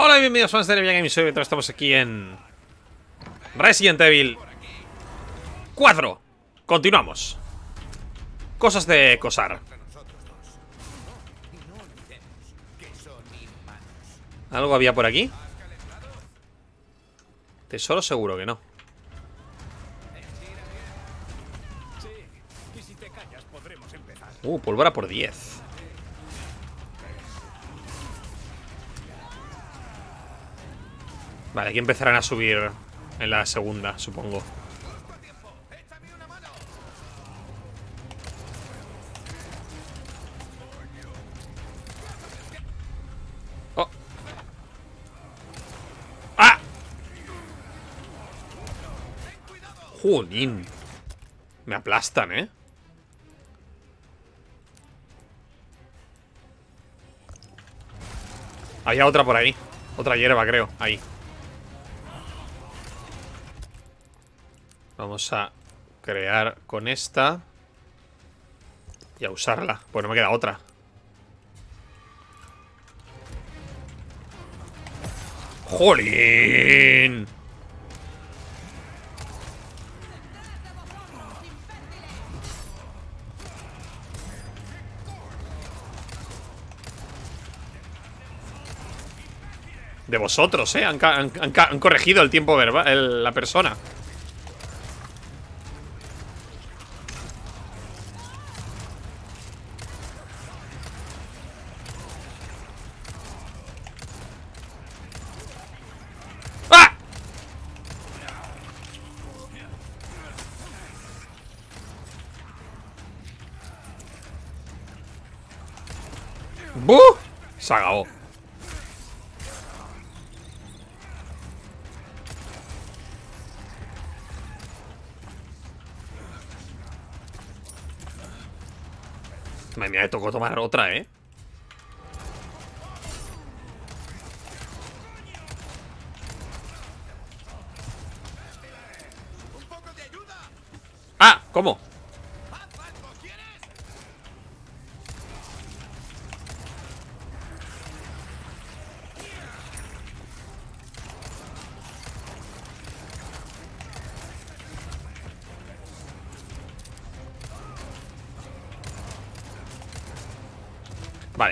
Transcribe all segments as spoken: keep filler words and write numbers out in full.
Hola y bienvenidos fans de Nevia Gaming, soy Beto, estamos aquí en Resident Evil cuatro. Continuamos. Cosas de Cosar. ¿Algo había por aquí? Tesoro seguro que no. Uh, pólvora por diez. Vale, aquí empezarán a subir en la segunda, supongo. Oh. ¡Ah! Jolín. Me aplastan, ¿eh? Había otra por ahí. Otra hierba, creo. Ahí. Vamos a crear con esta y a usarla. Pues no me queda otra. ¡Jolín! De vosotros, ¿eh? Han, han, han, han corregido el tiempo verbal, el, la persona. ¡Ah! ¡Buh! Se acabó. Madre mía, me tocó tomar otra, ¿eh? ¡Ah! ¿Cómo? Vale.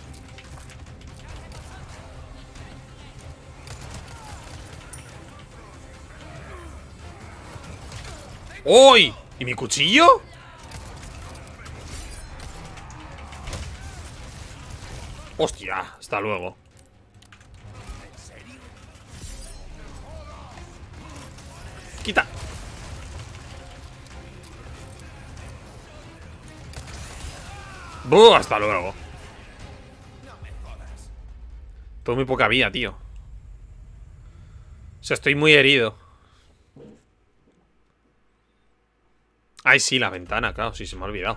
¡Uy! ¿Y mi cuchillo? Hostia, hasta luego. Quita. ¡Buh! Hasta luego. Tengo muy poca vida, tío. O sea, estoy muy herido. Ay, sí, la ventana, claro, sí, se me ha olvidado.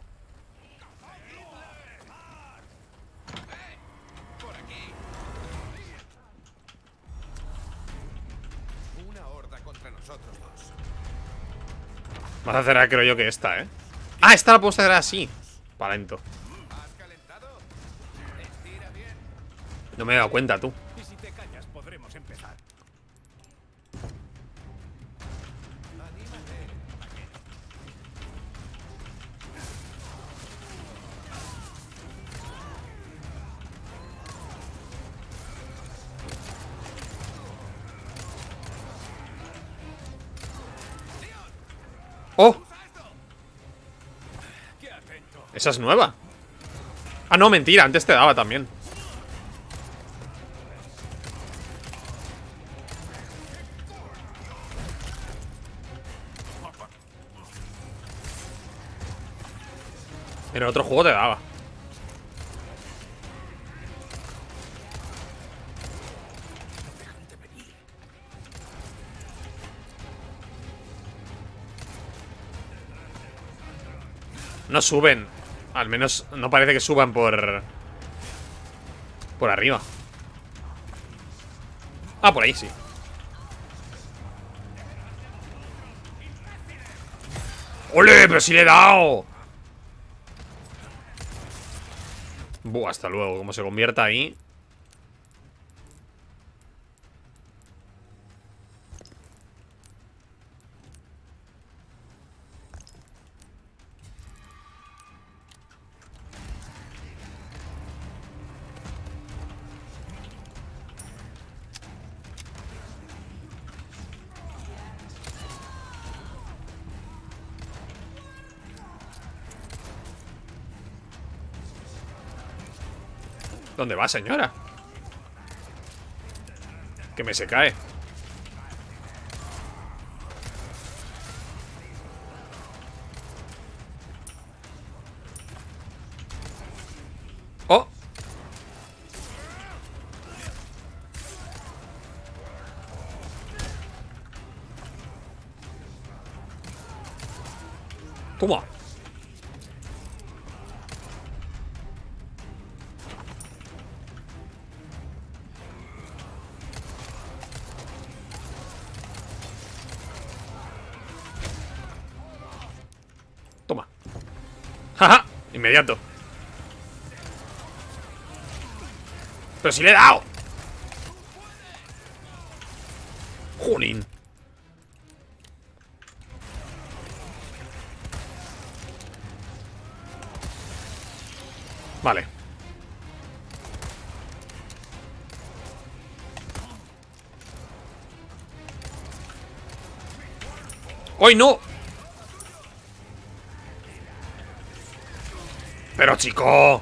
Más a cerrar, creo yo, que esta, ¿eh? Ah, esta la puedo cerrar así. Para lento. No me he dado cuenta, tú. ¡Oh! Esa es nueva. Ah, no, mentira, antes te daba también. En el otro juego te daba. No suben. Al menos no parece que suban por... por arriba. Ah, por ahí sí. ¡Ole! ¡Pero si le he dado! Buah, hasta luego. Como se convierta ahí. ¿Dónde va, señora? Que me se cae. ¡Oh! Toma. Toma. ¡Jaja! Inmediato. Pero si le he dado. Jolín. Vale. ¡Ay, no! Pero, chico.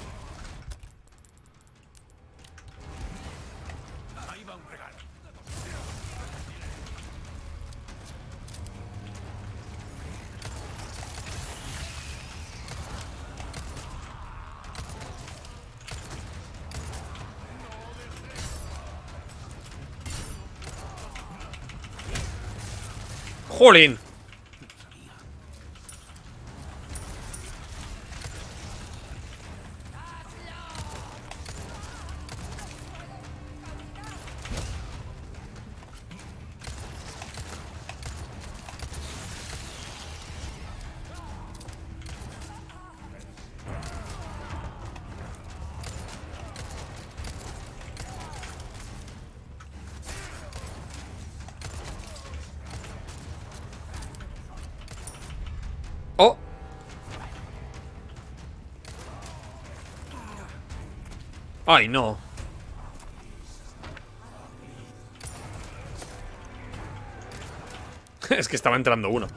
Jolín. Oh. Ay, no. Es que estaba entrando uno.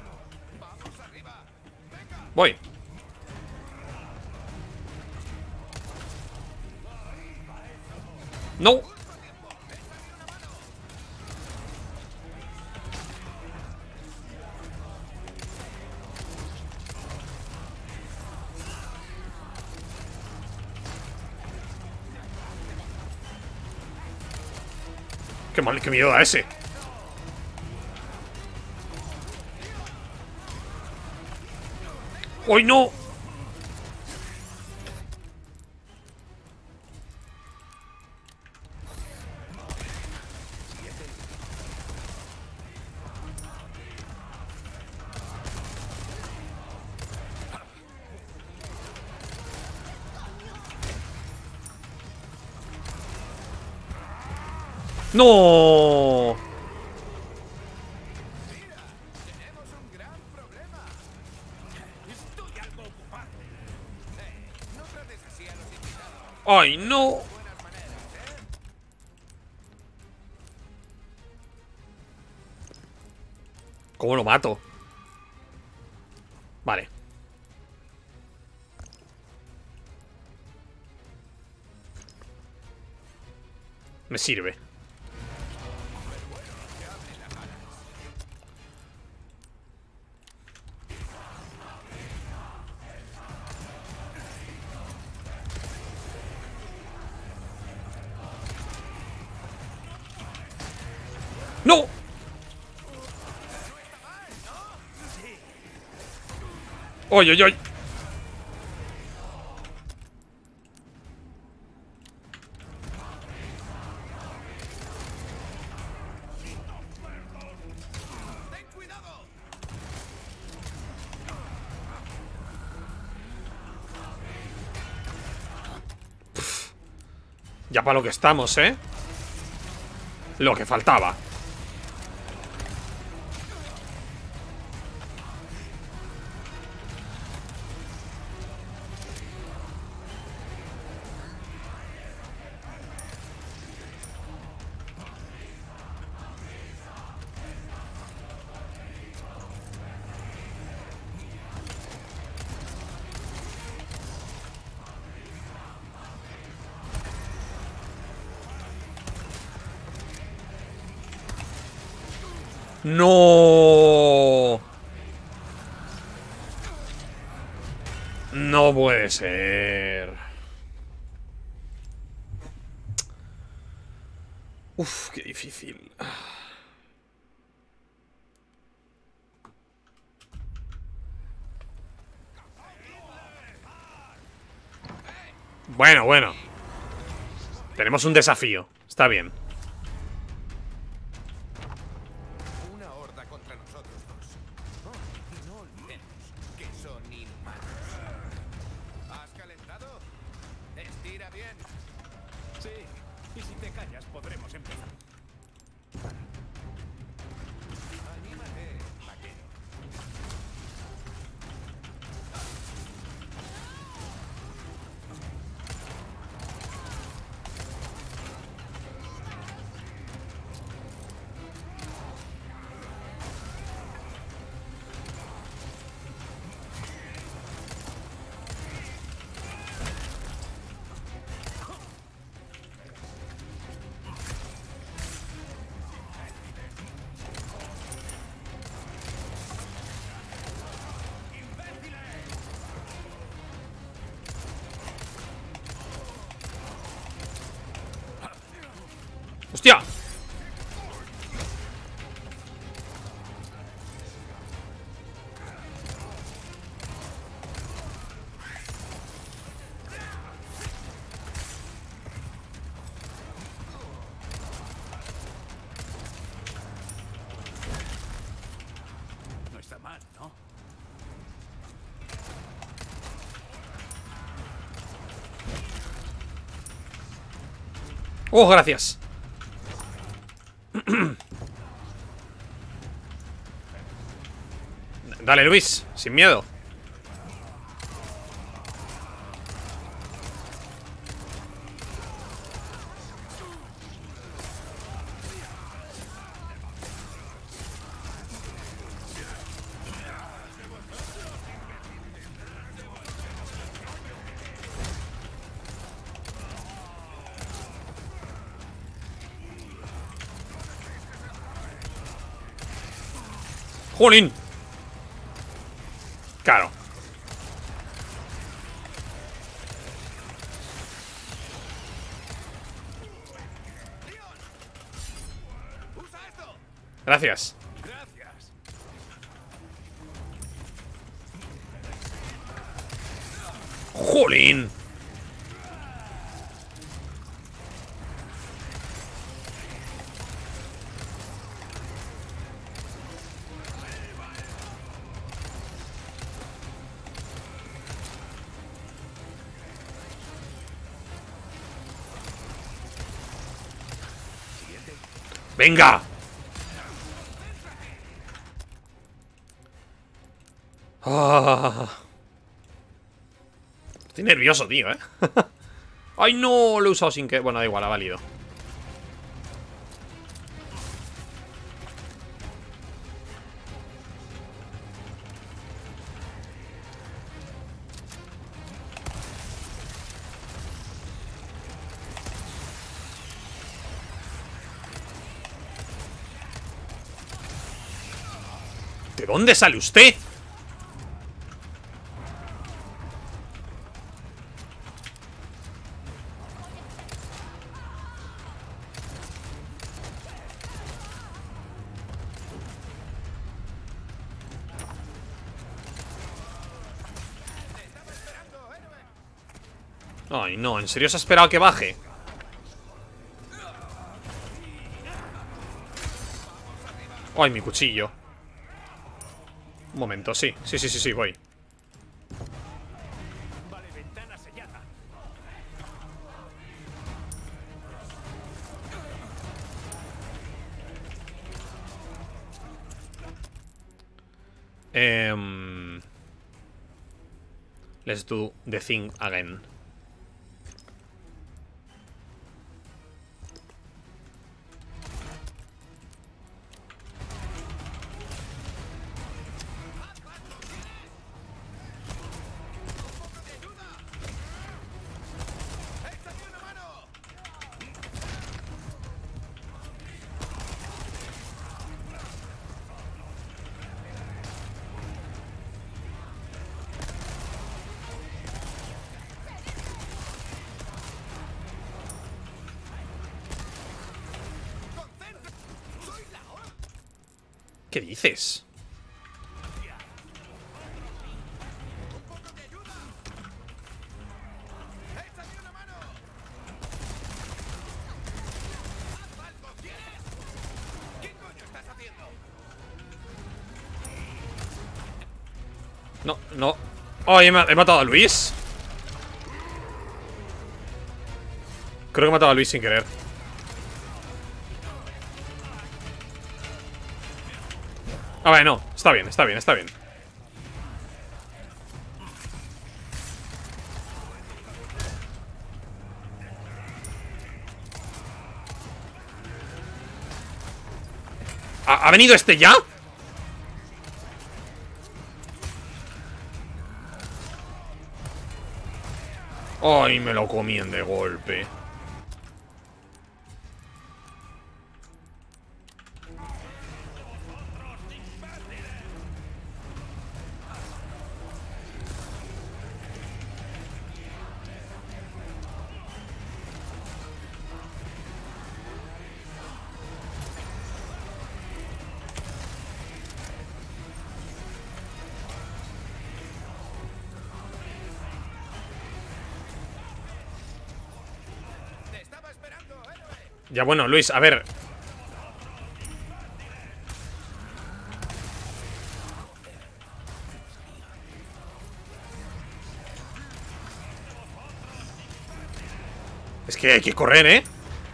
Voy. No. Qué mal, qué miedo da ese. ¡Ay, no! ¡No! ¡Ay, no! ¿Cómo lo mato? Vale. Me sirve. ¡No! ¡Oy, oy, oy! Pff, ya para lo que estamos, ¿eh? Lo que faltaba. No. No puede ser. Uf, qué difícil. Bueno, bueno. Tenemos un desafío. Está bien. Una horda contra nosotros dos. Oh, y no olvidemos que son inhumanos. ¿Has calentado? Estira bien. Sí, y si te callas podremos empezar. Anímate, vaquero. ¡Hostia! No está mal, ¿no? ¡Oh, gracias! Dale, Luis, sin miedo. ¡Jolín! Claro. ¡Usa esto! Gracias. Gracias. ¡Jolín! ¡Venga! Ah. Estoy nervioso, tío, ¿eh? ¡Ay, no! Lo he usado sin que... Bueno, da igual, ha valido. ¿De dónde sale usted? Ay, no, ¿en serio se ha esperado que baje? Ay, mi cuchillo. Un momento, sí, sí, sí, sí, sí, voy. Vale, ventana sellada. Um, let's do the thing again. ¿Qué dices? No, no. ¡Oh, he, he matado a Luis! Creo que he matado a Luis sin querer. Ah, vale, no. Está bien, está bien, está bien. ¿Ha, ¿ha venido este ya? Ay, me lo comían de golpe. Ya, bueno, Luis, a ver. Es que hay que correr, ¿eh?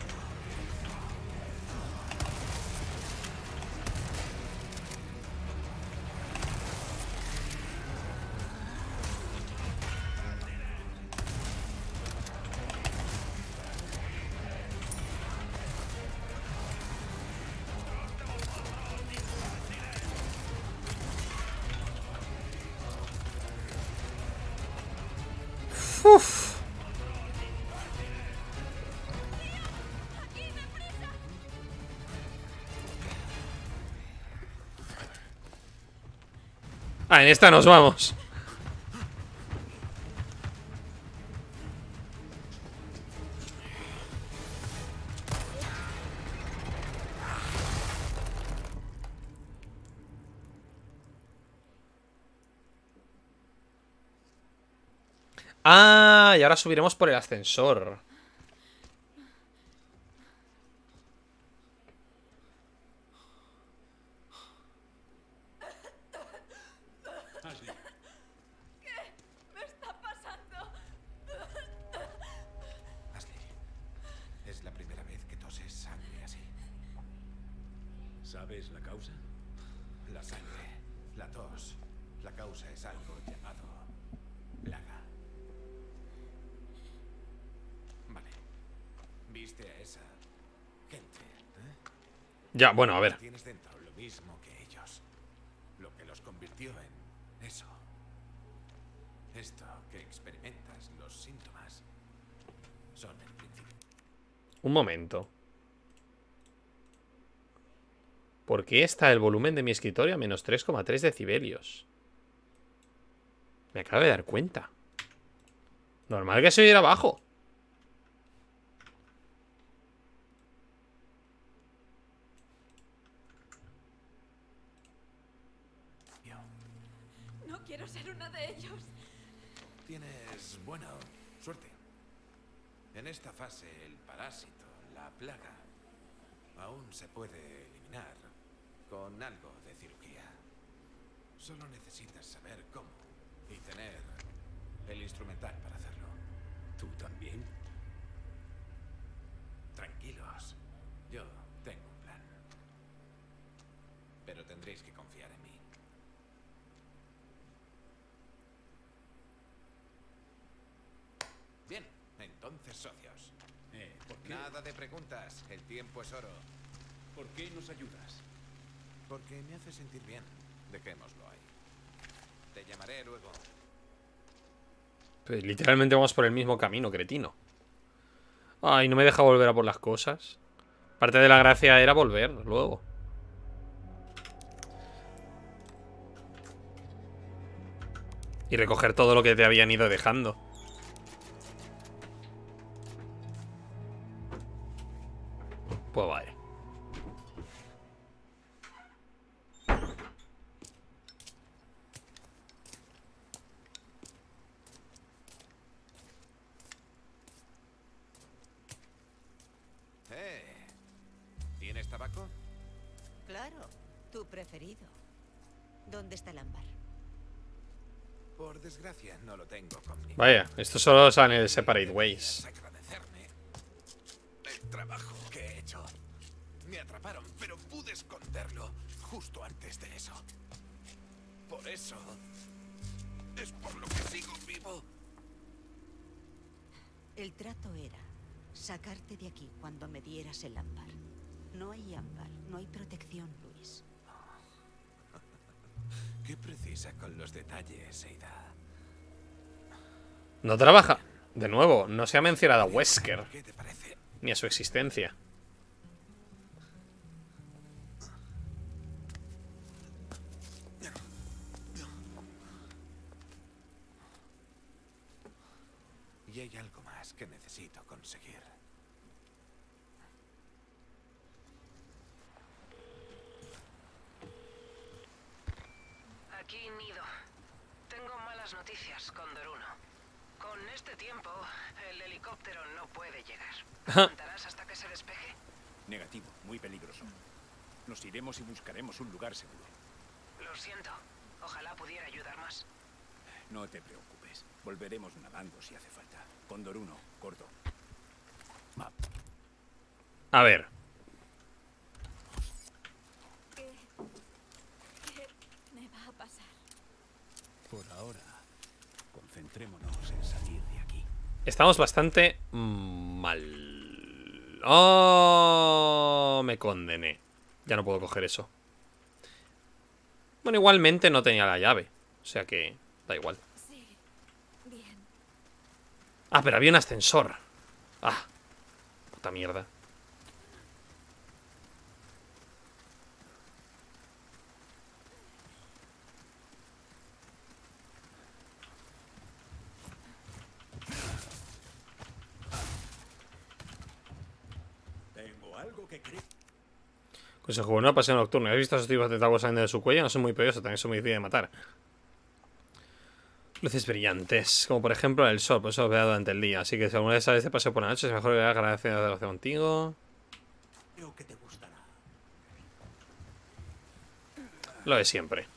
Uf. Ah, en esta nos vamos. Ah, y ahora subiremos por el ascensor. Es la primera vez que toses sangre así. ¿Sabes la causa? La sangre, la tos, la causa es algo llamado plaga. Vale. ¿Viste a esa gente? ¿Eh? Ya, bueno, a ver. Tienes dentro lo mismo que ellos. Lo que los convirtió en eso. Esto que experimentas, los síntomas, son el principio. Un momento. ¿Por qué está el volumen de mi escritorio a menos tres coma tres decibelios? Me acabo de dar cuenta. Normal que se oyera abajo. No quiero ser una de ellos. Tienes, bueno, suerte. En esta fase, el parásito, la plaga, aún se puede eliminar con algo de cirugía. Solo necesitas saber cómo y tener el instrumental para hacerlo. ¿Tú también? Tranquilos, yo tengo un plan. Pero tendréis que confiar en mí. Bien, entonces socios. Eh, ¿por qué? Nada de preguntas, el tiempo es oro. ¿Por qué nos ayudas? Porque me hace sentir bien. Dejémoslo ahí. Te llamaré luego. Pues literalmente vamos por el mismo camino, cretino. Ay, no me deja volver a por las cosas. Parte de la gracia era volver luego. Y recoger todo lo que te habían ido dejando. Pues vale. ¿Tienes tabaco? Claro, tu preferido. ¿Dónde está el ámbar? Por desgracia, no lo tengo conmigo. Vaya, esto solo sale en el Separate Ways. Agradecerme el trabajo que he hecho. Me atraparon, pero pude esconderlo justo antes de eso. Por eso es por lo que sigo vivo. El trato era sacarte de aquí cuando me dieras el ámbar. No hay ámbar, no hay protección, Luis. Qué precisa con los detalles, Ada. No trabaja. De nuevo, no se ha mencionado a Wesker ¿Qué te parece? ni a su existencia. Y hay algo más que necesito conseguir. Aquí Nido. Tengo malas noticias, Cóndor uno. Con este tiempo, el helicóptero no puede llegar. ¿Aguantarás hasta que se despeje? Negativo, muy peligroso. Nos iremos y buscaremos un lugar seguro. Lo siento. Ojalá pudiera ayudar más. No te preocupes. Volveremos nadando si hace falta. Cóndor uno, corto. Va. A ver. ¿Qué? ¿Qué me va a pasar? Por ahora, concentrémonos en salir de aquí. Estamos bastante mal. Oh, me condené. Ya no puedo coger eso. Bueno, igualmente no tenía la llave. O sea que da igual. Sí, bien. Ah, pero había un ascensor. Ah, puta mierda. Tengo algo que creo. Consejo bueno, paseo nocturno. ¿Has visto esos tipos de tabos saliendo de su cuello? No son muy peligrosos, también son muy difíciles de matar. Luces brillantes, como por ejemplo el sol, por eso lo veo durante el día. Así que si alguna vez sales de paseo por la noche, es mejor que hagas agradecido de relación contigo. Creo que te gustará. Lo de siempre.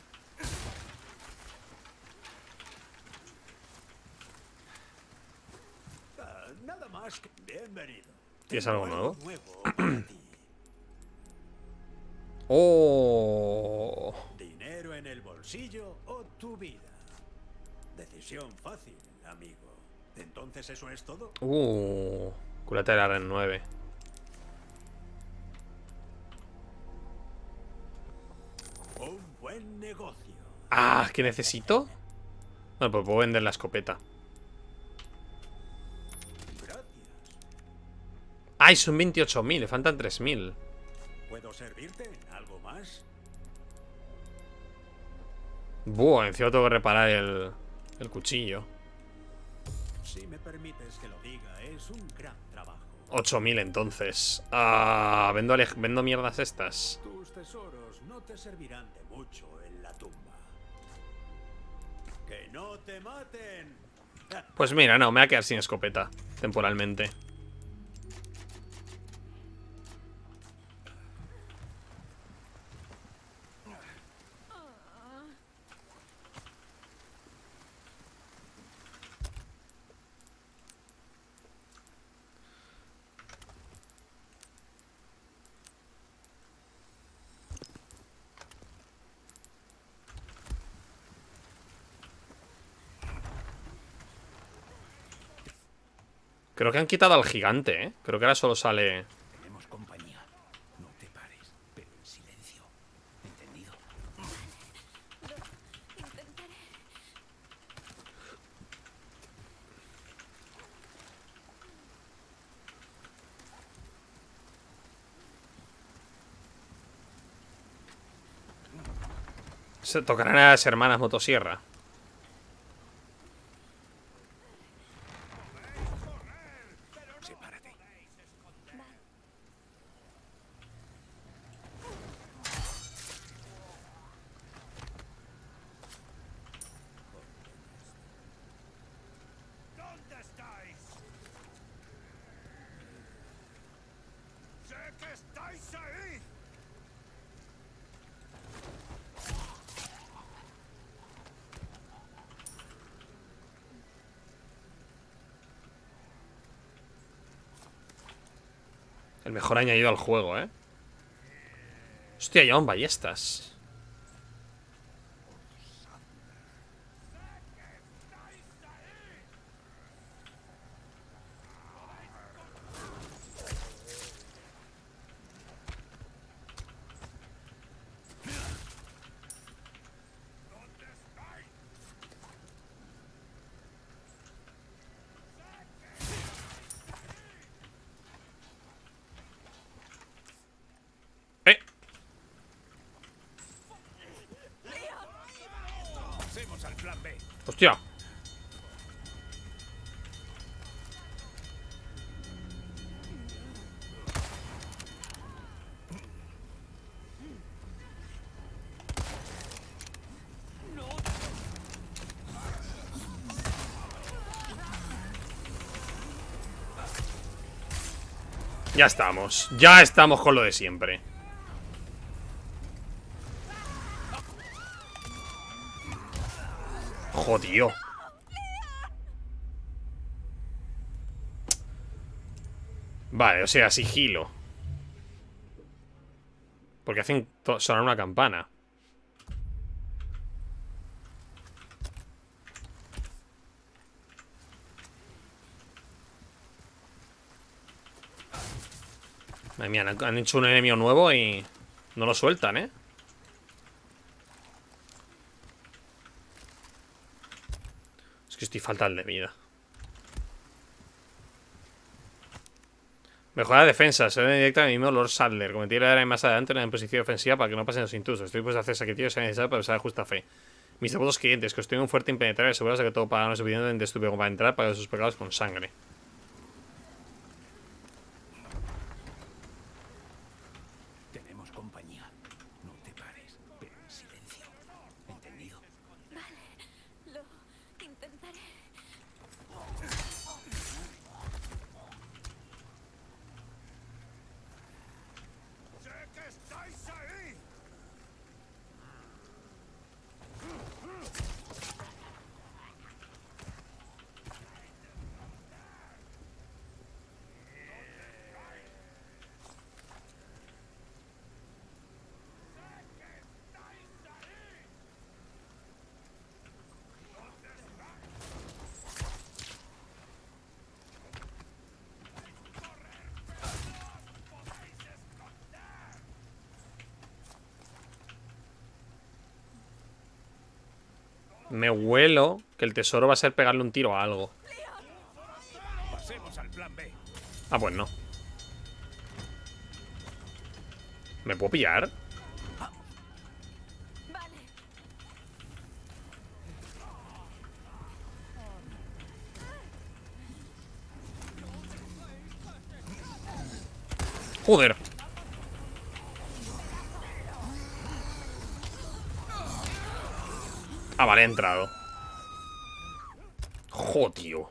Ah, nada más que bienvenido. ¿Tienes algo Tengo nuevo? nuevo para ti. Oh. Dinero en el bolsillo o tu vida. Decisión fácil, amigo. Entonces, ¿eso es todo? Uh. Cúrate de la R nueve. Un buen negocio. Ah, ¿qué necesito? Bueno, pues puedo vender la escopeta. Gracias. Ay, son veintiocho mil, le faltan tres mil. ¿Puedo servirte en algo más? Buah, encima tengo que reparar el, el cuchillo. Si me permites que lo diga, es un gran trabajo. ocho mil entonces. Ah, vendo, ale- vendo mierdas estas. Tus tesoros no te servirán de mucho en la tumba. ¡Que no te maten! Pues mira, no, me voy a quedar sin escopeta. Temporalmente. Creo que han quitado al gigante, ¿eh? Creo que ahora solo sale... Tenemos compañía. No te pares, pero en silencio. ¿Entendido? Intentaré. Se tocarán a las hermanas motosierra. Sepárate. ¿Dónde estáis? ¡Sé que estáis El mejor añadido al juego, ¿eh? Hostia, llevan ballestas. Eh. Pasemos al plan B. Hostia. Ya estamos. Ya estamos con lo de siempre. Jodido. Vale, o sea, sigilo. Porque hacen sonar una campana. Madre mía, han han hecho un enemigo nuevo y no lo sueltan, ¿eh? Es que estoy fatal de vida. Mejora de defensa, se ve directa a mi mismo Lord Sadler. Cometí la área más adelante en la posición ofensiva para que no pasen los intrusos. Estoy dispuesto a hacer sacrificios si es necesario para usar justa fe. Mis devotos clientes, que os tengo un fuerte impenetrable, asegurados de que todo pagano es suficientemente estúpido como para entrar para sus pecados con sangre. Tenemos compañía. No te pares, pero en silencio. ¿Entendido? Vale, lo intentaré. ¡Sé que estáis ahí! Me huelo que el tesoro va a ser pegarle un tiro a algo. Pasemos al plan B. Ah, pues no. ¿Me puedo pillar? Vale. Joder. Ah, vale, he entrado. Jo, tío.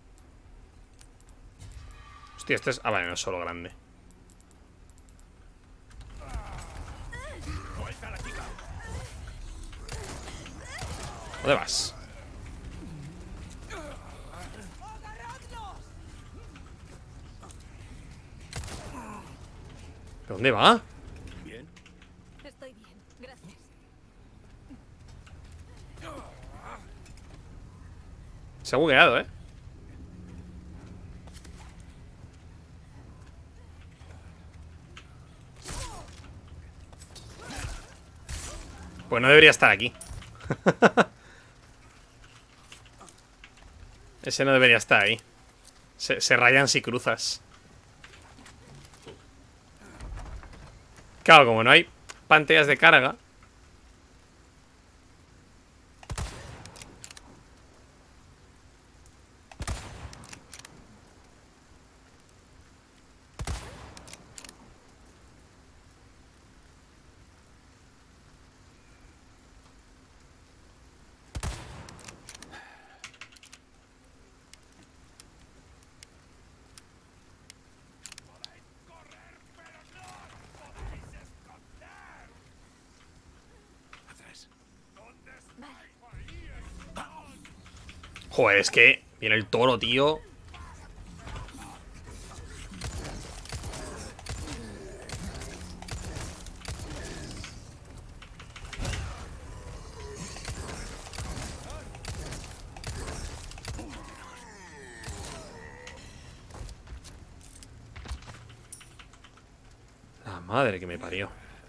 Hostia, este es... Ah, vale, no es solo grande. ¿Dónde vas? ¿Dónde va? Bien. Estoy bien, gracias. Se ha bugueado, ¿eh? Pues no debería estar aquí. Ese no debería estar ahí. Se, se rayan si cruzas. Claro, como no hay pantallas de carga. Joder, es que viene el toro, tío. madre que me parió.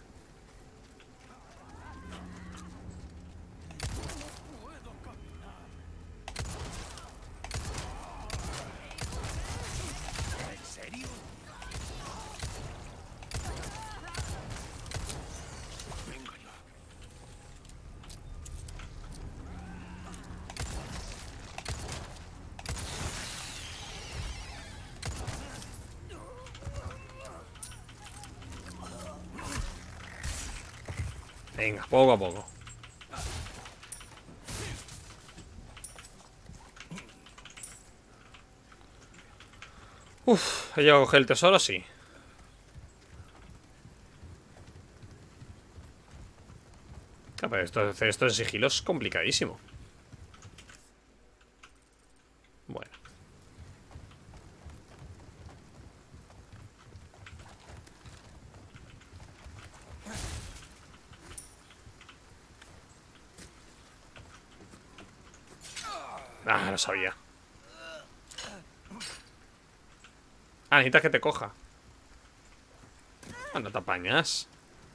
Venga, poco a poco. Uf, ¿he llegado a coger el tesoro? Sí. Ah, pero esto, hacer esto en sigilo es complicadísimo. Bueno. Ah, lo sabía. Ah, necesitas que te coja. Ah, no te apañas.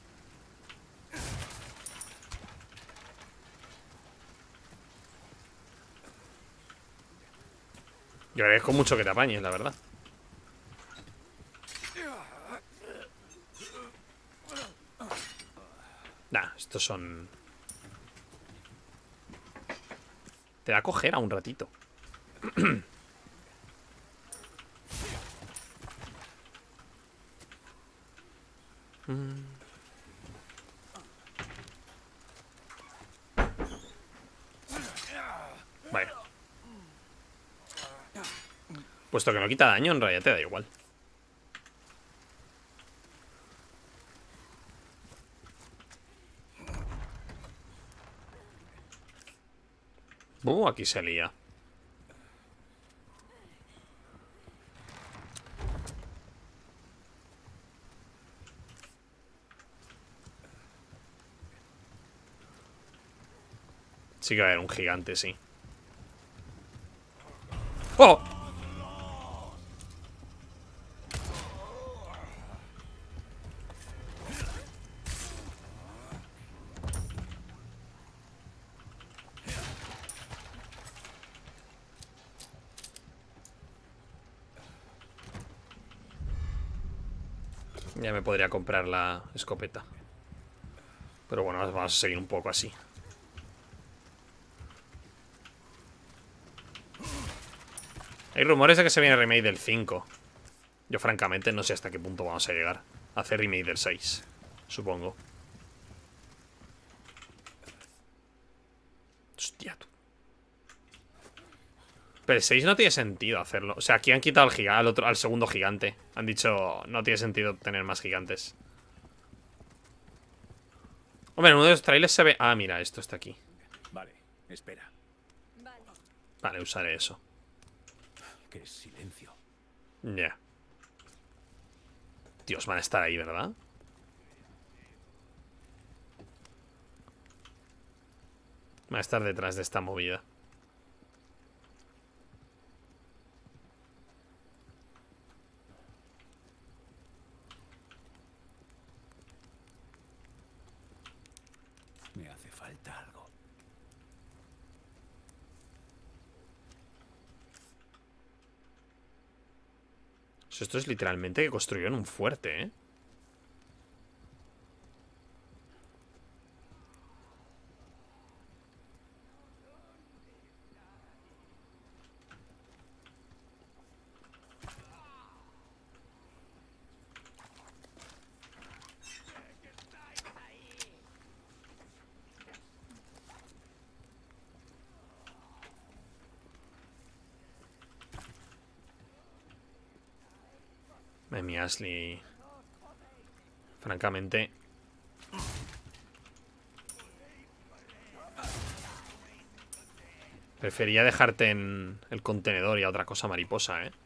Yo agradezco mucho que te apañes, la verdad. Nah, estos son... Te da a coger a un ratito. Vale. Puesto que no quita daño, en realidad te da igual. Uh, aquí se lía. Sí que va a haber un gigante, sí. ¡Oh! Ya me podría comprar la escopeta. Pero bueno, vamos a seguir un poco así. Hay rumores de que se viene remake del cinco. Yo francamente no sé hasta qué punto vamos a llegar a hacer remake del seis. Supongo. Hostia, tú. Pero el seis no tiene sentido hacerlo. O sea, aquí han quitado al, giga al, otro, al segundo gigante. Han dicho, no tiene sentido tener más gigantes. Hombre, en uno de los trailers se ve... Ah, mira, esto está aquí. Vale, espera. Vale. Vale, usaré eso. Qué silencio. Ya. Yeah. Dios, van a estar ahí, ¿verdad? Van a estar detrás de esta movida. Me hace falta algo. Esto es literalmente que construyeron un fuerte, ¿eh? Mi Ashley. Francamente. Prefería dejarte en el contenedor y a otra cosa mariposa, ¿eh?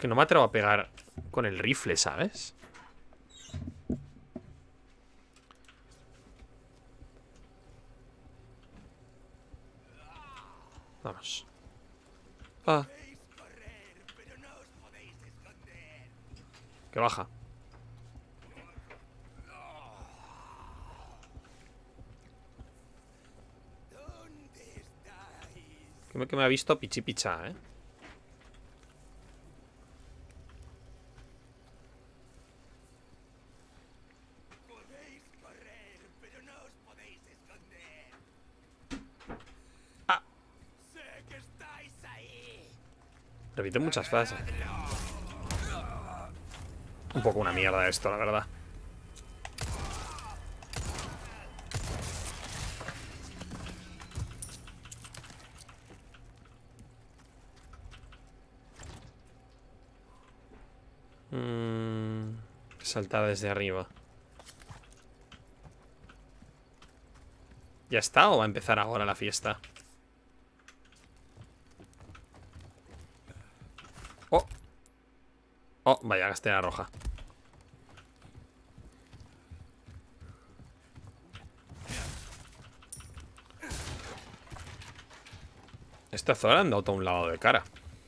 que no me atrevo a pegar con el rifle, ¿sabes? Vamos. Ah. Que baja. Creo que me ha visto pichi picha, ¿eh? Ah. Repite muchas frases. Un poco una mierda esto, la verdad. Mm, saltar desde arriba. ¿Ya está o va a empezar ahora la fiesta? Oh. Oh, vaya, gasté la roja. Esta zona han dado todo un lavado de cara.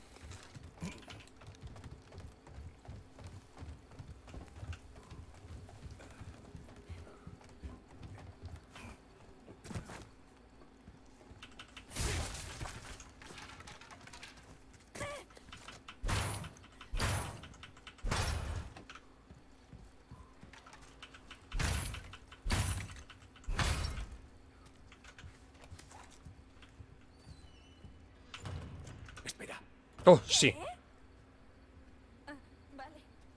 Oh, sí. Ah, vale.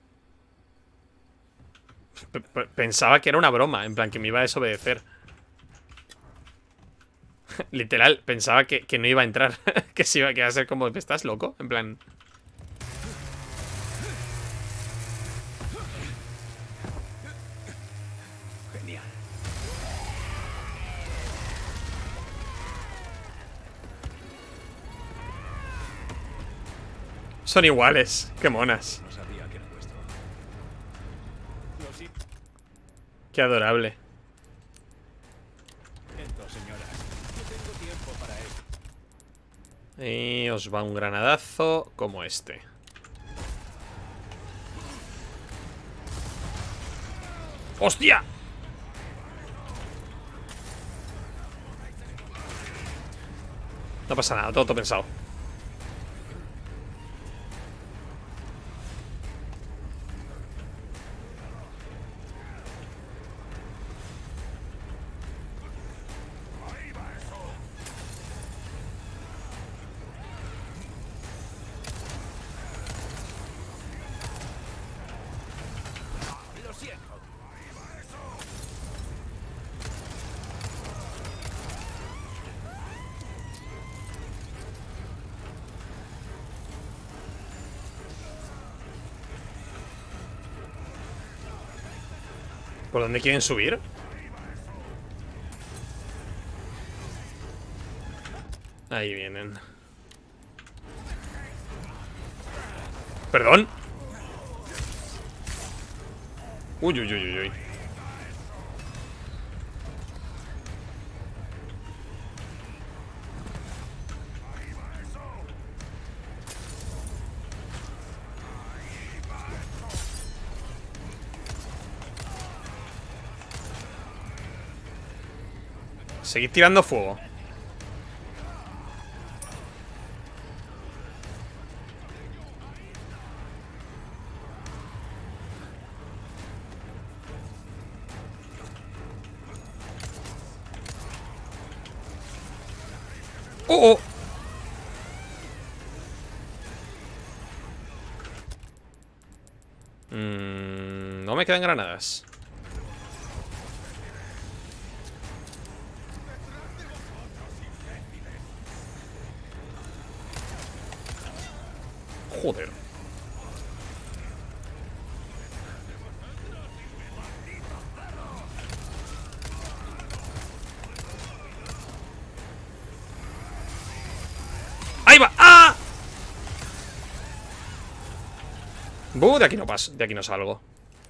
P- p- Pensaba que era una broma, en plan que me iba a desobedecer. Literal, pensaba que, que no iba a entrar. Que se iba, que iba a ser como, ¿estás loco? En plan... Genial. Son iguales, qué monas. No sabía que era vuestro. Lo siento, Qué adorable. señoras. Yo tengo tiempo para esto. Y os va un granadazo como este. ¡Hostia! No pasa nada, todo, todo pensado. Lo siento. ¿Por dónde quieren subir? Ahí vienen. ¿Perdón? Uy, uy, uy, uy, uy. Seguid tirando fuego. ¡Oh, oh! Mm, no me quedan granadas. Joder. ¡Ahí va! ¡Ah! Buh, de aquí no paso, de aquí no salgo.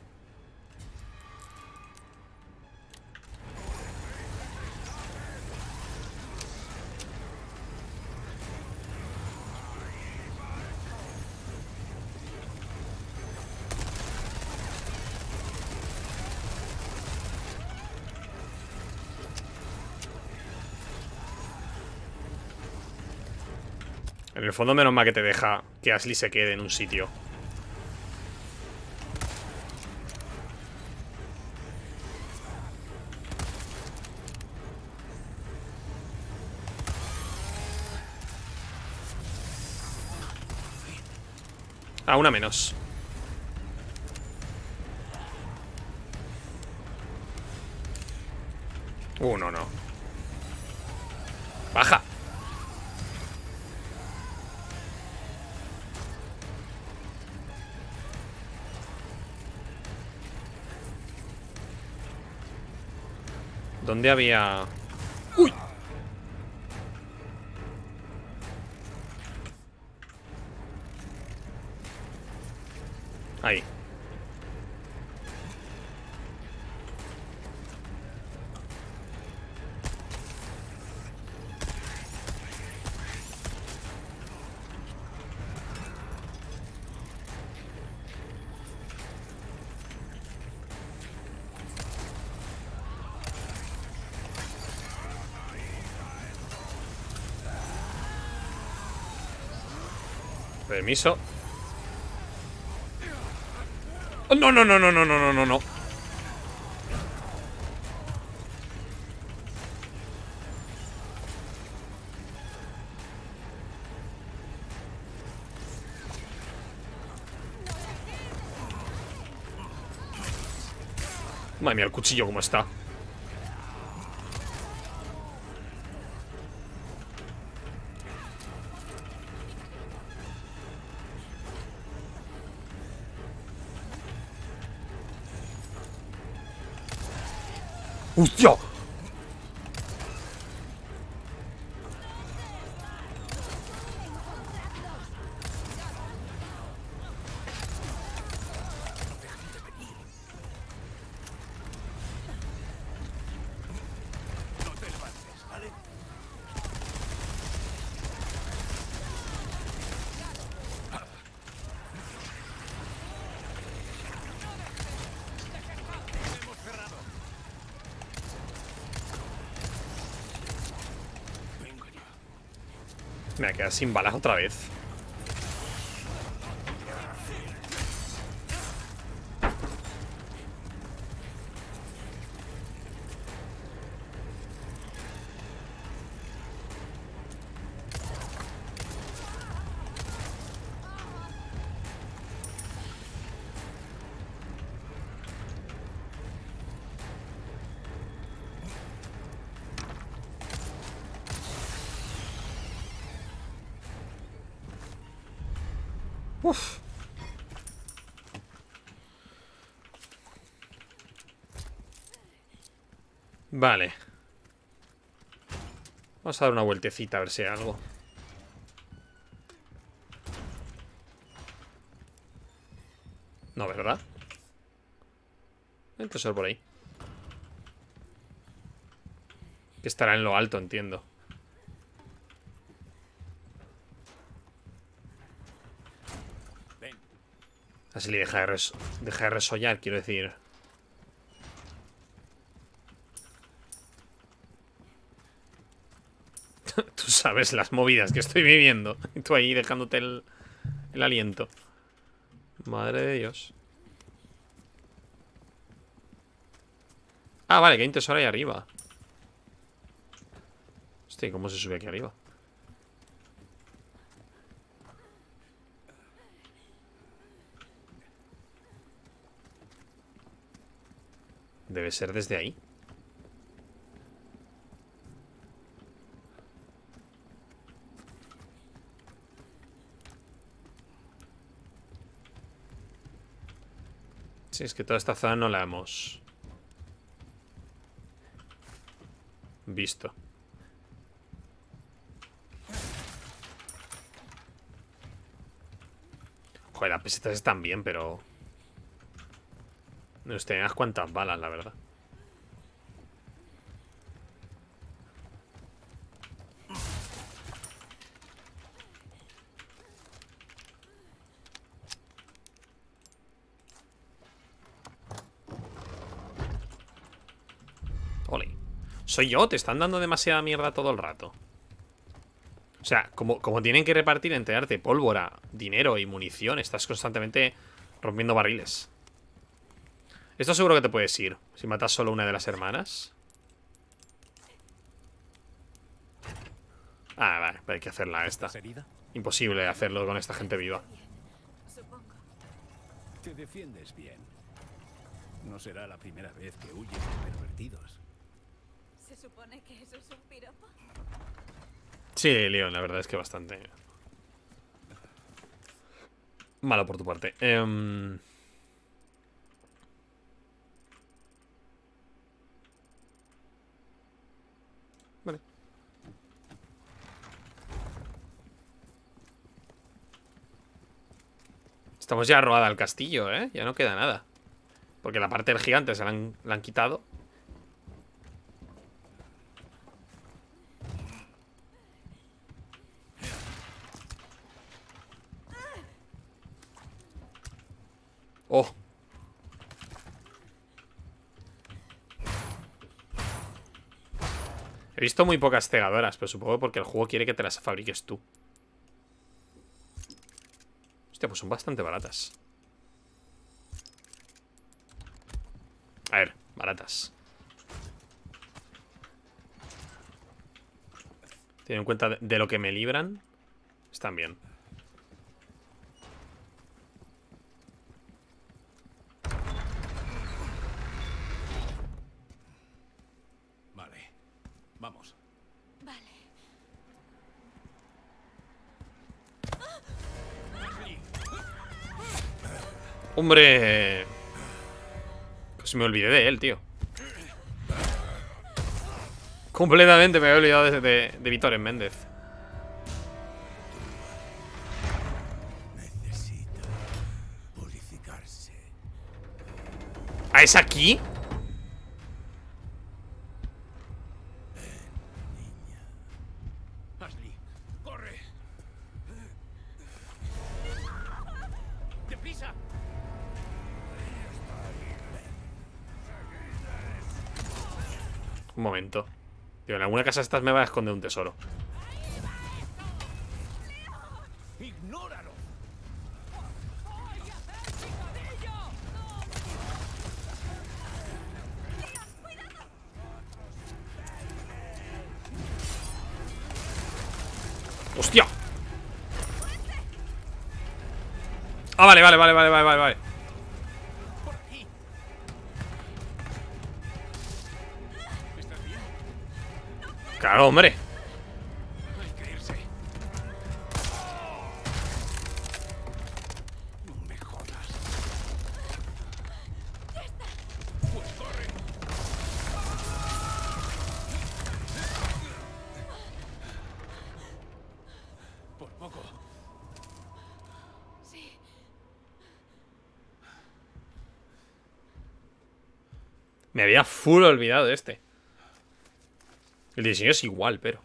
En el fondo, menos mal que te deja que Ashley se quede en un sitio. Ah, una menos. Uh, no, no. Baja. ¿Dónde había...? ¡Uy! Ahí. Permiso. Oh, no, no, no, no, no, no, no, no, no. Madre mía, el cuchillo cómo está. ¡Hostia! Me voy a quedar sin balas otra vez. Uf. Vale. Vamos a dar una vueltecita a ver si hay algo. No, ¿verdad? Puede ser por ahí. Que estará en lo alto, entiendo. Así le deja de, res deja de resollar, quiero decir. Tú sabes las movidas que estoy viviendo. Y tú ahí dejándote el, el aliento. Madre de Dios. Ah, vale, que hay un tesoro ahí arriba. Hostia, ¿cómo se sube aquí arriba? Debe ser desde ahí. Sí, es que toda esta zona no la hemos visto. Joder, las pesetas están bien, pero... No sé, unas cuantas balas, la verdad. Ole. ¿Soy yo? ¿Te están dando demasiada mierda todo el rato? O sea, como, como tienen que repartir entre arte, pólvora, dinero y munición, estás constantemente rompiendo barriles. Esto seguro que te puedes ir si matas solo una de las hermanas. Ah, vale, hay que hacerla esta. Imposible hacerlo con esta gente viva. Supongo. Te defiendes bien. No será la primera vez que huyes de pervertidos. ¿Se supone que eso es un piropo? Sí, Leon, la verdad es que bastante malo por tu parte. Eh... Vale. Estamos ya robada al castillo, ¿eh? Ya no queda nada. Porque la parte del gigante se la han, la han quitado. Oh. He visto muy pocas cegadoras, pero supongo porque el juego quiere que te las fabriques tú. Hostia, pues son bastante baratas. A ver, baratas. Teniendo en cuenta de, de lo que me libran, están bien. Vale, vamos. Vale. ¡Hombre! Pues me olvidé de él, tío. Completamente me había olvidado de, de, de Víctor Méndez. Necesita purificarse. ¿Ah, es aquí? Ashley, corre. ¡Deprisa! Un momento. Tío, en alguna casa de estas me va a esconder un tesoro. ¡Ignóralo! ¡Hostia! Ah, vale, vale, vale, vale, vale, vale, vale. Claro, hombre. Hay que irse. No me jodas. Pues corre. Por poco. Sí. Me había full olvidado de este. El diseño es igual, pero...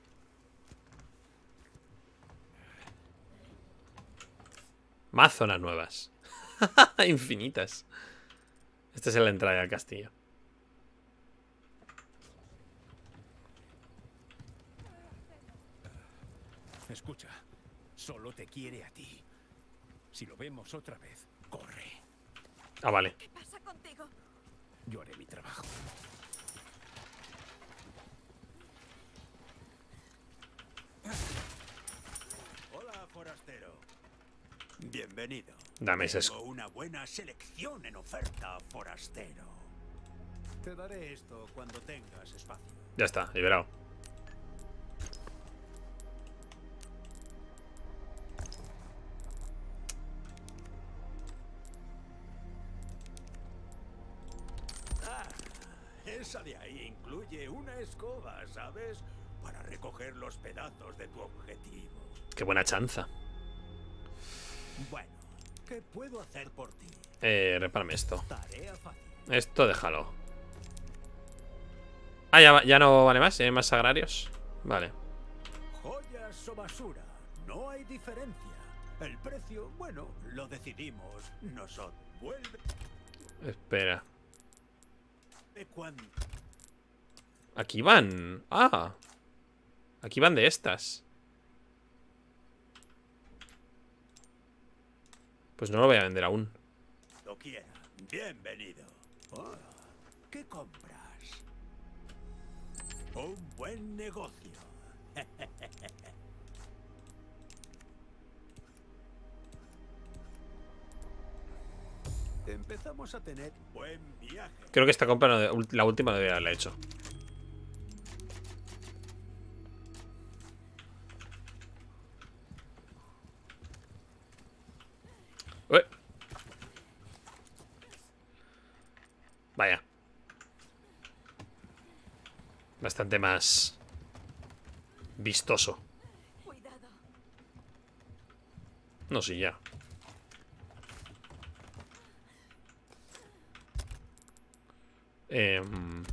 Más zonas nuevas. Infinitas. Esta es la entrada al castillo. Escucha, solo te quiere a ti. Si lo vemos otra vez, corre. Ah, vale. ¿Qué pasa contigo? Yo haré mi trabajo. Hola, forastero. Bienvenido. Dame ese Tengo una buena selección en oferta, forastero. Te daré esto cuando tengas espacio. Ya está, liberado. Ah, esa de ahí incluye una escoba, ¿sabes? Para recoger los pedazos de tu objetivo. Qué buena chanza. Bueno, ¿Qué puedo hacer por ti? Eh, repárame esto. Tarea fácil. Esto déjalo. Ah, ya, va- ya no vale más. ¿Ya hay más agrarios? Vale. Joyas o basura, no hay diferencia. El precio, bueno, lo decidimos nosotros. Vuelve Espera. cuando Aquí van. Ah. Aquí van de estas. Pues no lo voy a vender aún. lo quiera. Bienvenido. Ah, ¿qué compras? Un buen negocio. Empezamos a tener buen viaje. Creo que esta compra, no de- la última, no debería haberla hecho. Ué. Vaya. Bastante más vistoso. Cuidado. No, sí, ya. Em,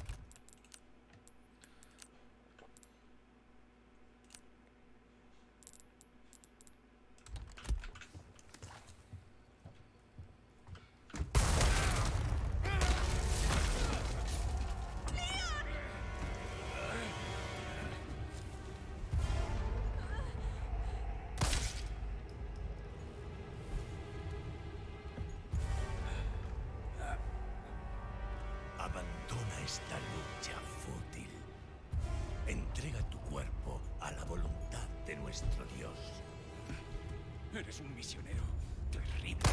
Abandona esta lucha fútil. Entrega tu cuerpo a la voluntad de nuestro Dios. Eres un misionero terrible.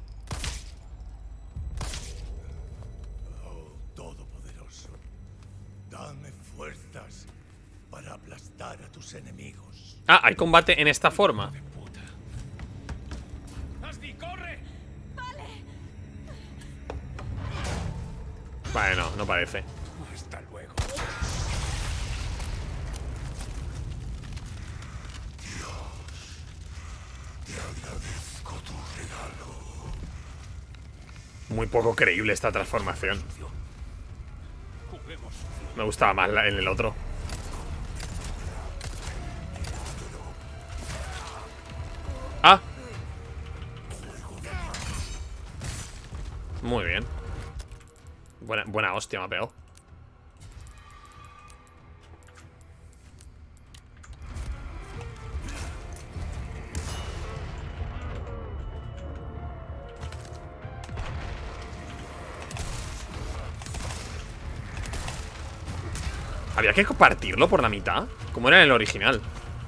Oh, Todopoderoso, dame fuerzas para aplastar a tus enemigos. Ah, hay combate en esta forma. Puta. ¡Asdi, corre! Vale, no, no parece. Hasta luego. Muy poco creíble esta transformación. Juguemos. Me gustaba más la- en el otro. Ah. Muy bien. Buena, buena hostia me ha pegado. Había que compartirlo por la mitad, como era en el original.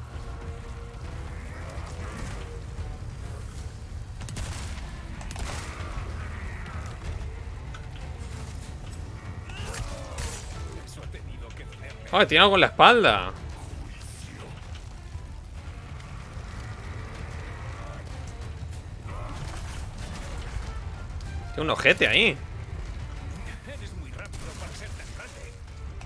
Ah, tiene algo en la espalda. Tiene un ojete ahí. Eres muy rápido para ser tan grande.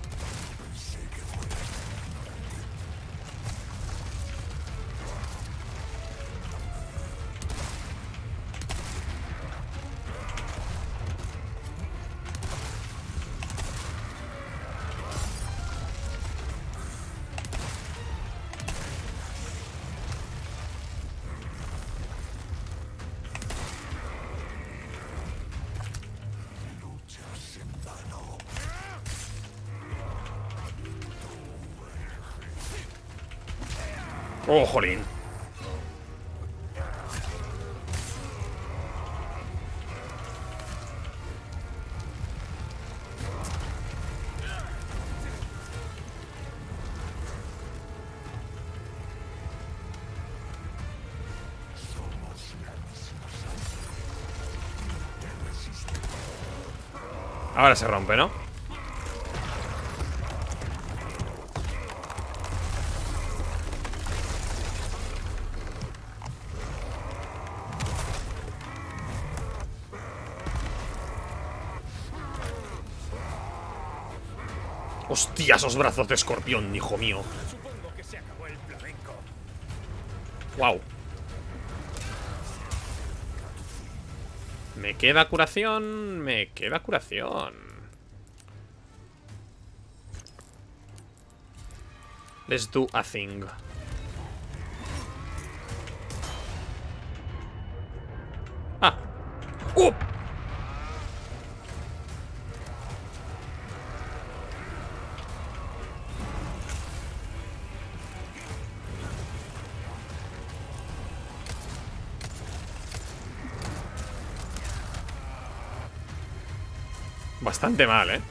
Oh, jolín. Ahora se rompe, ¿no? Hostia, esos brazos de escorpión, hijo mío. Supongo que se acabó el flamenco. Wow. Me queda curación. Me queda curación. Let's do a thing. Ah. ¡Uh! Bastante mal, ¿eh?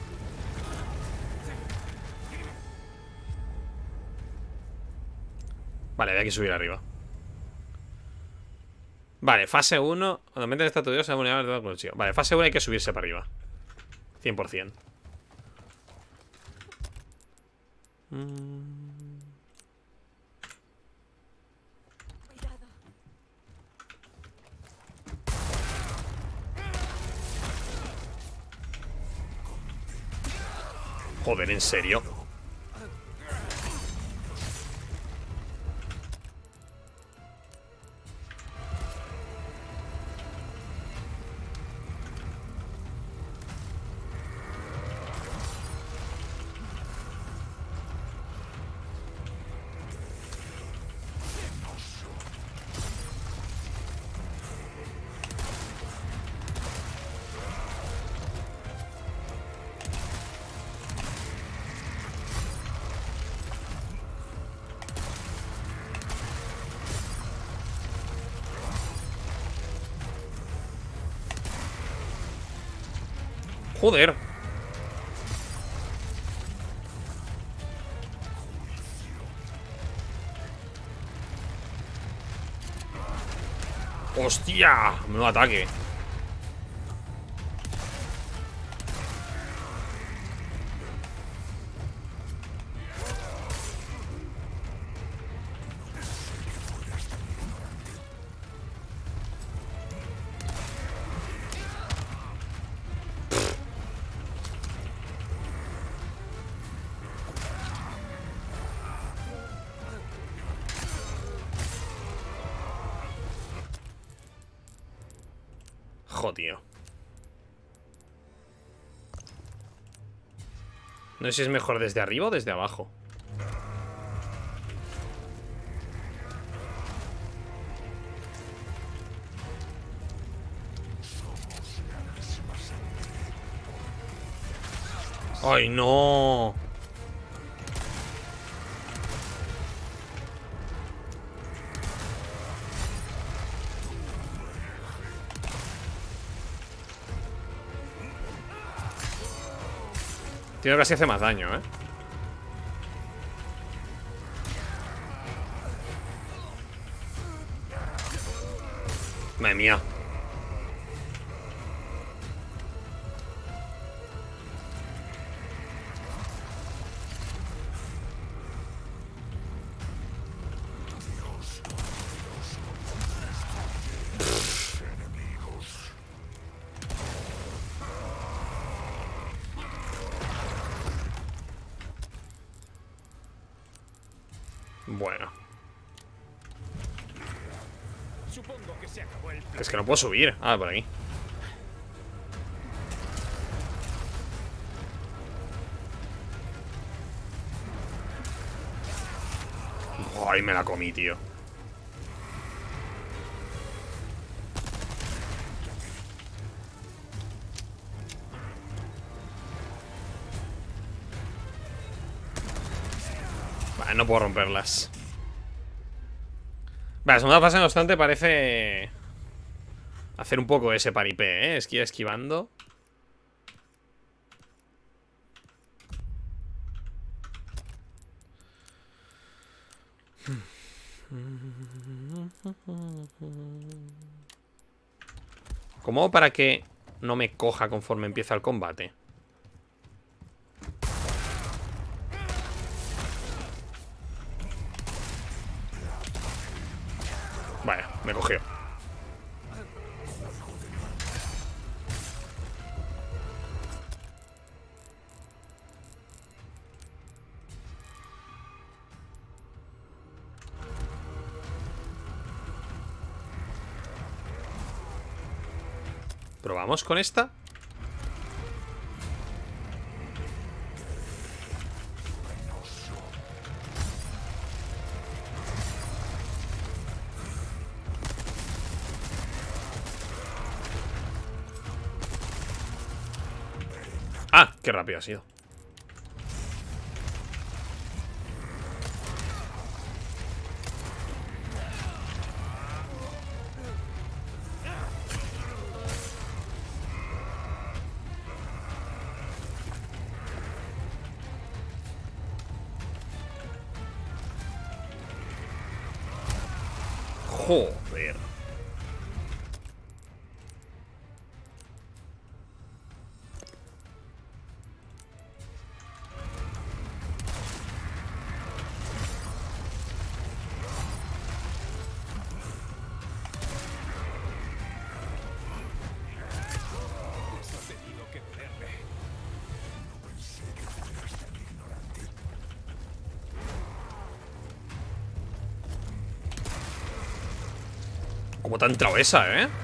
Vale, hay que subir arriba. Vale, fase uno. Cuando meten esta tuya se va a poner todo el Vale, fase uno hay que subirse para arriba. cien por cien. Mm. Cuidado. Joder, ¿en serio? Joder. ¡Hostia! Menudo ataque. Tío. No sé si es mejor desde arriba o desde abajo. ¡Ay, no! Tío, casi hace más daño, ¿eh? Madre mía. Bueno. Supongo que se acabó el plan. Es que no puedo subir. Ah, por aquí. Ay, me la comí, tío. Vale, no puedo romperlas. Vale, la segunda fase, no obstante, parece hacer un poco ese paripé, ¿eh? Esquiva esquivando. ¿Cómo hago para que no me coja conforme empieza el combate? Vaya, me cogió. ¿Probamos con esta? Ah, qué rápido ha sido. Joder. ¿Cómo te ha entrado esa, eh?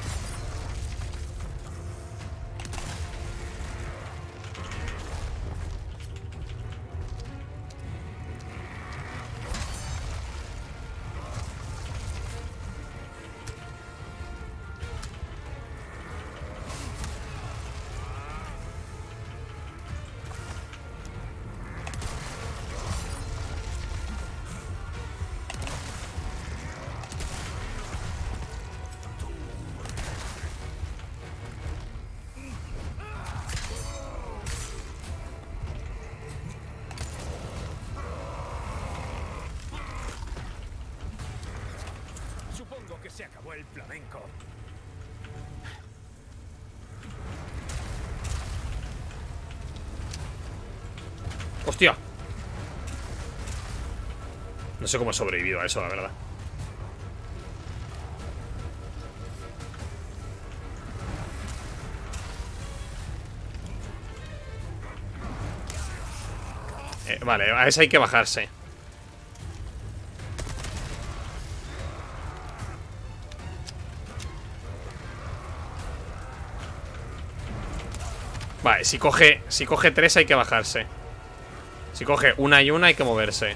Supongo que se acabó el flamenco. ¡Hostia! No sé cómo he sobrevivido a eso, la verdad. Eh, vale, a esa hay que bajarse. Vale, si coge, si coge tres hay que bajarse. Si coge una y una hay que moverse.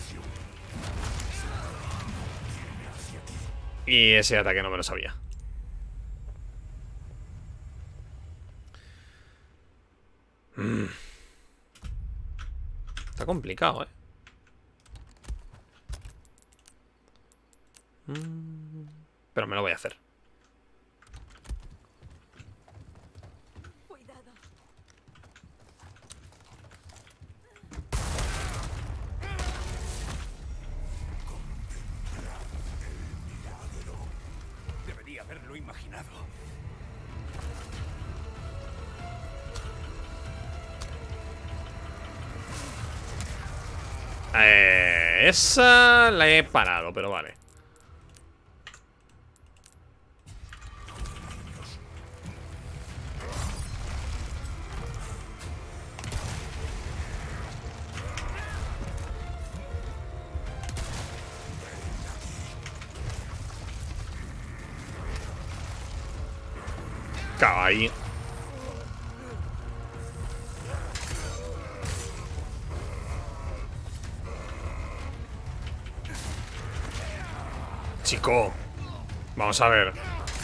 Y ese ataque no me lo sabía. Mm. Está complicado, eh. Mm. Pero me lo voy a hacer. Debería haberlo imaginado. Eh, esa la he parado, pero vale. Cago ahí. Chico, vamos a ver.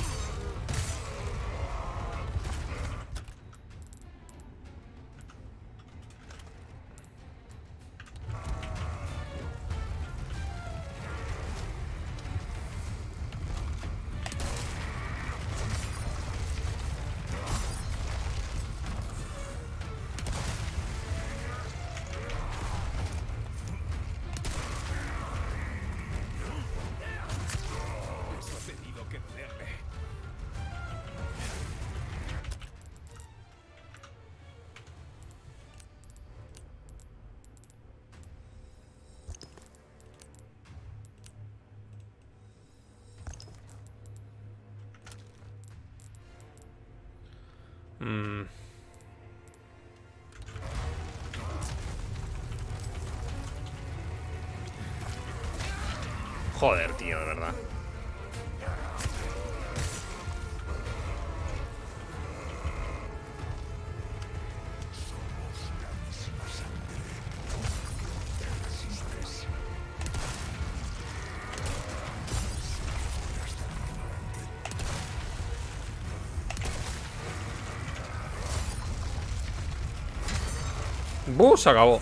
Eso ha tenido que dolerle. Mm. Joder, tío, de verdad. ¡Buh! Se acabó.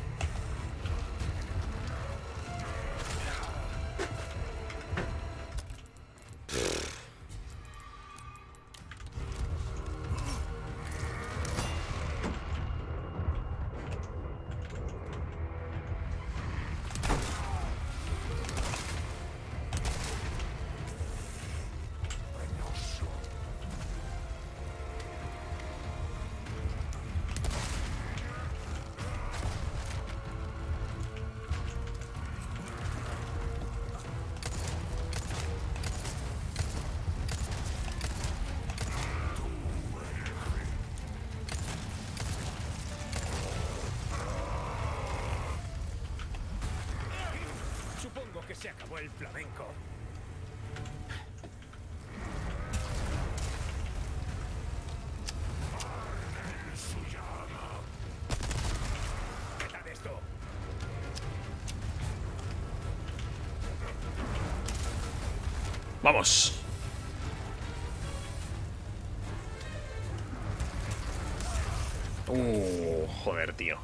Supongo que se acabó el flamenco. ¿Qué tal esto? Vamos. Uh, joder, tío.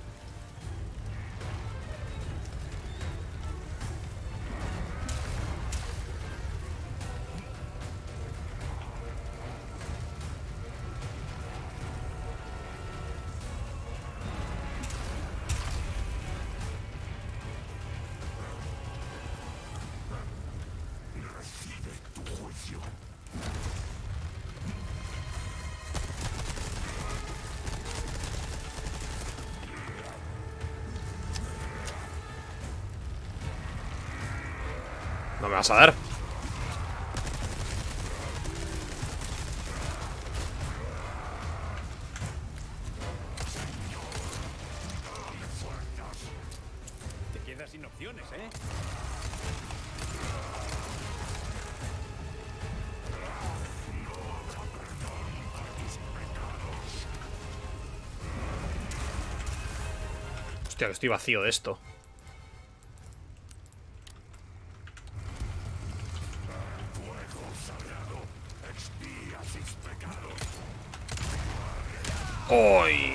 No me vas a dar. Te quedas sin opciones, ¿eh? Hostia, que estoy vacío de esto. ¡Uy!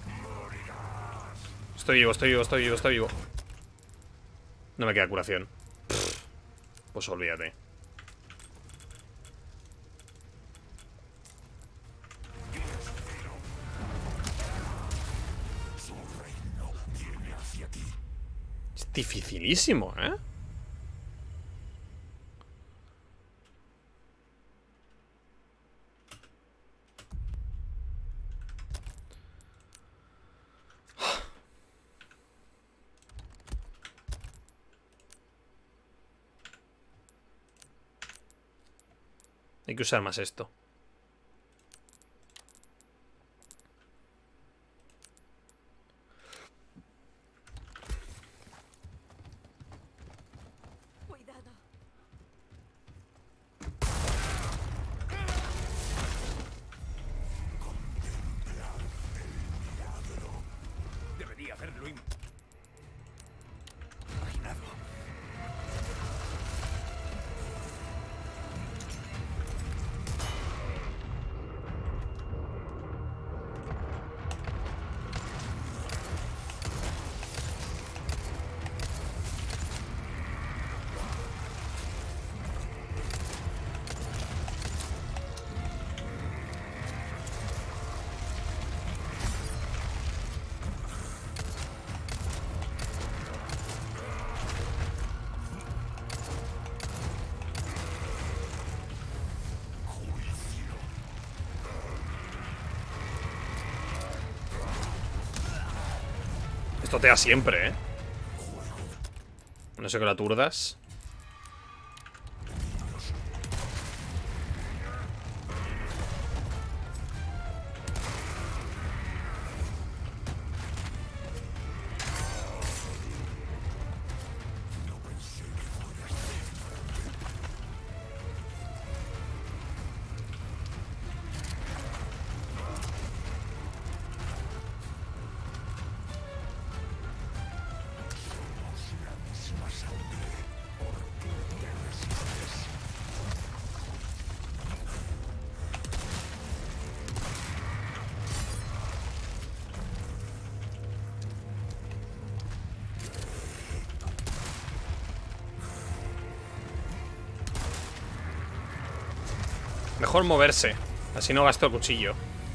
Estoy vivo, estoy vivo, estoy vivo, estoy vivo. No me queda curación. Pff, pues olvídate. Es dificilísimo, ¿eh? Hay que usar más esto. Cuidado. Debería haberlo im- imaginado. Esto te da siempre, ¿eh? No sé que lo aturdas. Mejor moverse. Así no gasto el cuchillo.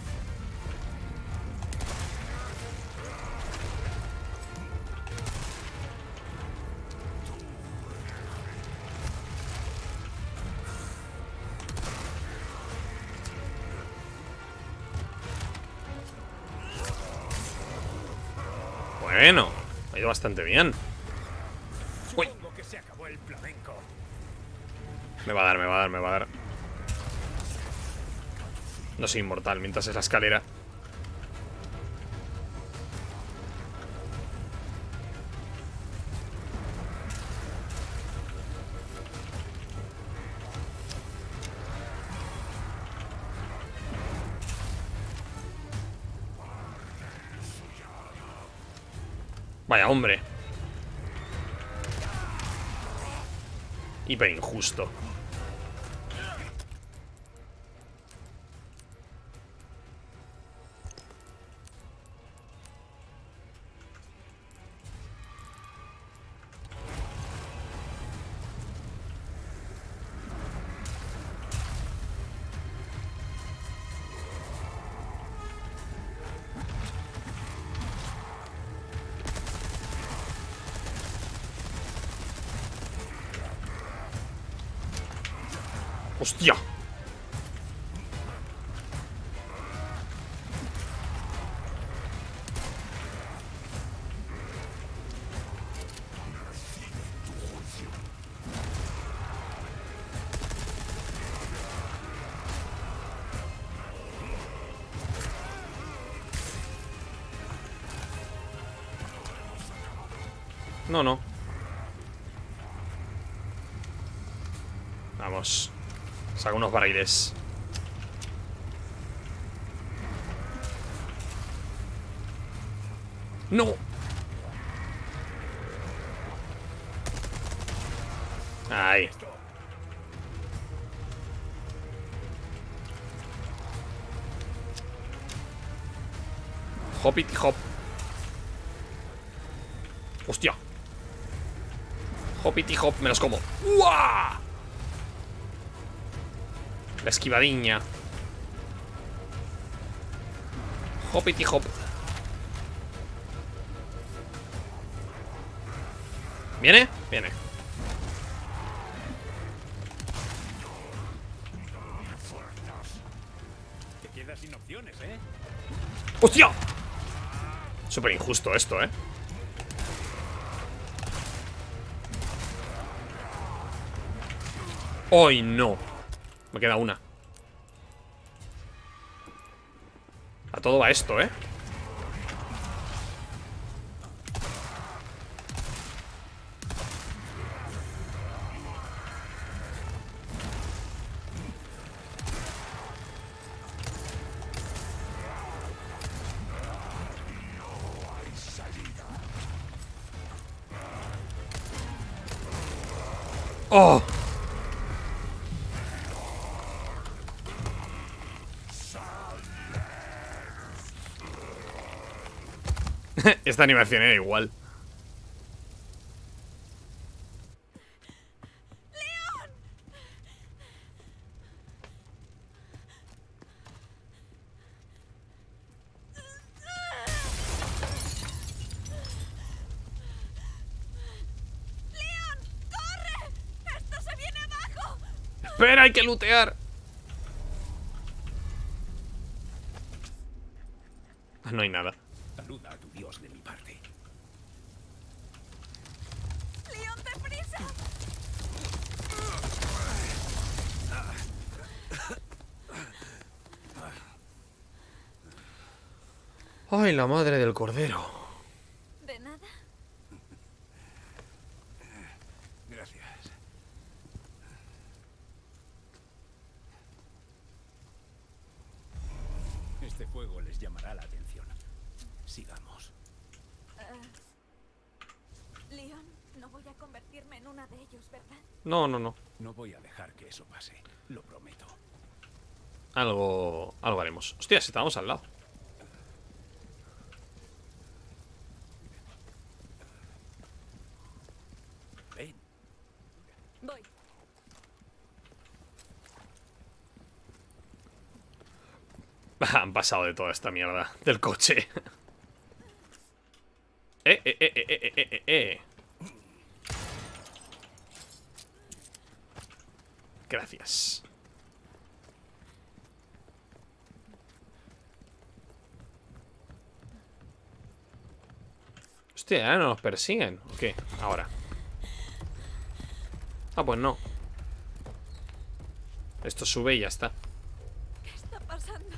Bueno, ha ido bastante bien. Uy. Supongo que se acabó el flamenco. Me va a dar, me va a dar, me va a dar. No soy inmortal mientras es la escalera. Vaya hombre. Hiper injusto. ¡Hostia! No, no. Vamos. Saca unos barriles. ¡No! Ahí. Hopity hop. ¡Hostia! Hopity hop, me los como. ¡Uah! La esquivadiña. Hopity hop. ¿Viene? Viene. Te quedas sin opciones, ¿eh? ¡Hostia! Súper injusto esto, ¿eh? ¡Ay, no! Me queda una. A todo va esto, ¿eh? ¡Oh! Esta animación era igual. ¡Leon! ¡Leon! ¡Corre! ¡Esto se viene abajo! ¡Espera, hay que lootear! No hay nada. Saluda a tu dios de mi parte. ¡Leon, deprisa! ¡Ay, la madre del cordero! ¿De nada? Gracias. Este fuego les llamará la atención. Sigamos. Uh, Leon, no voy a convertirme en una de ellos, ¿verdad? No, no, no. No voy a dejar que eso pase. Lo prometo. Algo... Algo haremos. Hostia, si estábamos al lado. Ven. Voy. Han pasado de toda esta mierda del coche. Eh, eh, eh, eh, eh, eh, eh, eh. Gracias. Hostia, ¿ahora no nos persiguen? ¿O qué? Ahora. Ah, pues no. Esto sube y ya está. ¿Qué está pasando?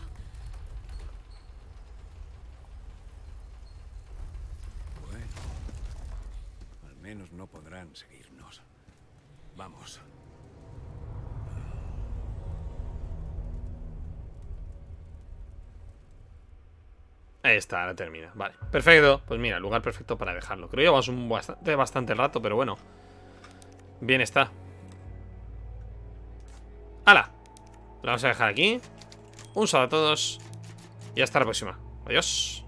Bueno, al menos no podrán seguirnos. Vamos. Ahí está, ahora termina. Vale, perfecto. Pues mira, lugar perfecto para dejarlo. Creo que llevamos un bastante, bastante rato, pero bueno. Bien está. ¡Hala! Lo vamos a dejar aquí. Un saludo a todos. Y hasta la próxima. Adiós.